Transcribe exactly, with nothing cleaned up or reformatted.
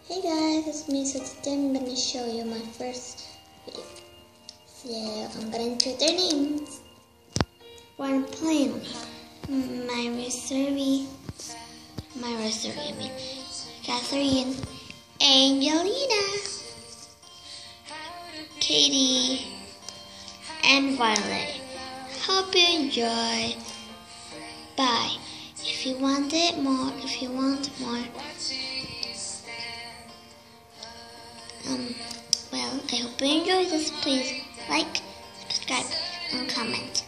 Hey guys, it's me. So today I'm gonna show you my first video. So I'm gonna enter their names. One playing my Reserve, my Reserve, I mean Catherine, Angelina, Katie, and Violet. Hope you enjoy. Bye. If you want it more, if you want more. Um, well, I hope you enjoyed this. Please like, subscribe, and comment.